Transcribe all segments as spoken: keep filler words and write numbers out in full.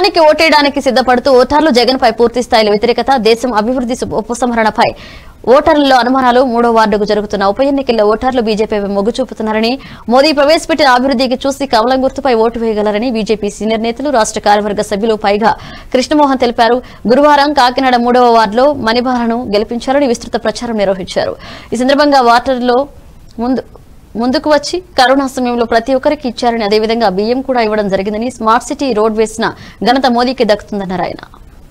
జగనానికి ఓటేయడానికి సిద్ధపడుతూ ఓటర్లు జగన్ పై పూర్తి స్థాయిలో వ్యతిరేకత, దేశం అభివృద్ధి ఉపసంహరణపై ఓటర్లలో అనుమానాలు. మూడో వార్డుకు జరుగుతున్న ఉప ఎన్నికల్లో ఓటర్లు బీజేపీపై మొగ్గు చూపుతున్నారని, మోదీ ప్రవేశపెట్టిన అభివృద్ధికి చూసి కమలం గుర్తుపై ఓటు వేయగలరని బీజేపీ సీనియర్ నేతలు, రాష్ట్ర కార్యవర్గ సభ్యులు పైగా కృష్ణమోహన్ తెలిపారు. గురువారం కాకినాడ మూడవ వార్డులో మణిబాలను గెలిపించాలని విస్తృత ప్రచారం నిర్వహించారు. ఈ సందర్భంగా వార్డులో ముందు ముందుకు వచ్చి కరోనా సమయంలో ప్రతి ఒక్కరికి ఇచ్చారని, అదేవిధంగా బియ్యం కూడా ఇవ్వడం జరిగిందని, స్మార్ట్ సిటీ రోడ్ వేసిన ఘనత మోదీకి దక్కుతుందన్నారు ఆయన.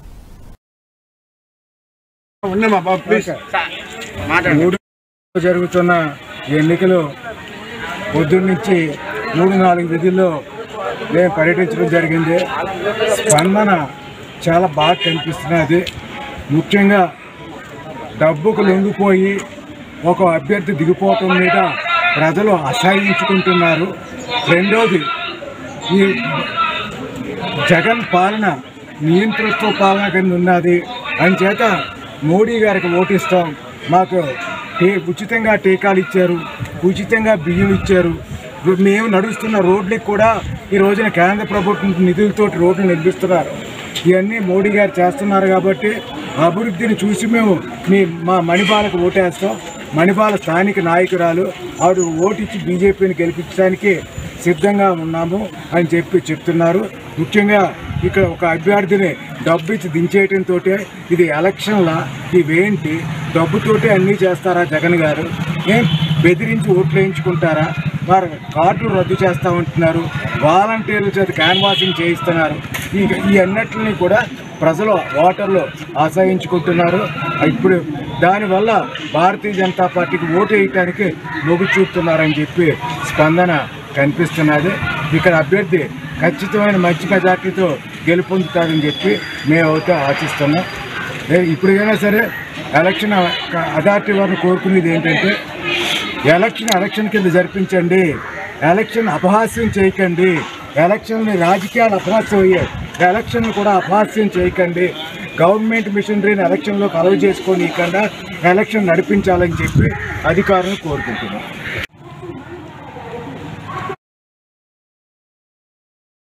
జరుగుతున్న ఎన్నికలు పొద్దున్నుంచి మూడు నాలుగు విధుల్లో మేము పర్యటించడం జరిగింది. స్పందన చాలా బాగా కనిపిస్తున్నది. ముఖ్యంగా డబ్బుకు లొంగిపోయి ఒక అభ్యర్థి దిగిపోవటం మీద ప్రజలు అసహించుకుంటున్నారు. రెండోది, ఈ జగన్ పాలన నియంతృత్వ పాలన కింద ఉన్నది. అంచేత మోడీ గారికి ఓటిస్తాం. మాకు టీ ఉచితంగా టీకాలు ఇచ్చారు, ఉచితంగా బియ్యం ఇచ్చారు. మేము నడుస్తున్న రోడ్లకు కూడా ఈ రోజున కేంద్ర ప్రభుత్వం నిధులతో రోడ్లు నిర్మిస్తున్నారు. ఇవన్నీ మోడీ గారు చేస్తున్నారు. కాబట్టి అభివృద్ధిని చూసి మేము మీ మా మణిబాలకు ఓటేస్తాం. మణిబాల స్థానిక నాయకురాలు, ఆవిడ ఓటిచ్చి బీజేపీని గెలిపించడానికి సిద్ధంగా ఉన్నాము అని చెప్పి చెప్తున్నారు. ముఖ్యంగా ఇక్కడ ఒక అభ్యర్థిని డబ్బు ఇచ్చి దించేయటంతో ఇది ఎలక్షన్లా, ఇవేంటి డబ్బుతోటే అన్నీ చేస్తారా జగన్ గారు? ఏం బెదిరించి ఓట్లు వేయించుకుంటారా? వారు కార్డులు రద్దు చేస్తామంటున్నారు, వాలంటీర్ల చేత క్యాన్వాసింగ్ చేయిస్తున్నారు. ఈ ఈ అన్నిటిని కూడా ప్రజలు ఓటర్లు ఆశ్రయించుకుంటున్నారు. ఇప్పుడు దానివల్ల భారతీయ జనతా పార్టీకి ఓటు వేయటానికి మొగ్గు చూపుతున్నారని చెప్పి స్పందన కనిపిస్తున్నది. ఇక్కడ అభ్యర్థి ఖచ్చితమైన మంచి మెజార్టీతో గెలుపొందుతారని చెప్పి మేము అయితే ఆశిస్తున్నాం. ఇప్పుడైనా సరే ఎలక్షన్ అథారిటీ వారిని కోరుకునేది ఏంటంటే, ఎలక్షన్ ఎలక్షన్ కింద జరిపించండి, ఎలక్షన్ అపహాస్యం చేయకండి, ఎలక్షన్ని రాజకీయాలు అపహాస్యం అయ్యాయి, ఎలక్షన్ కూడా అపహాస్యం చేయకండి, గవర్నమెంట్ మిషనరీని ఎలక్షన్లో కలవ చేసుకొని ఇక్కడ ఎలక్షన్ నడిపించాలని చెప్పి అధికారులను కోరుకుంటున్నాం.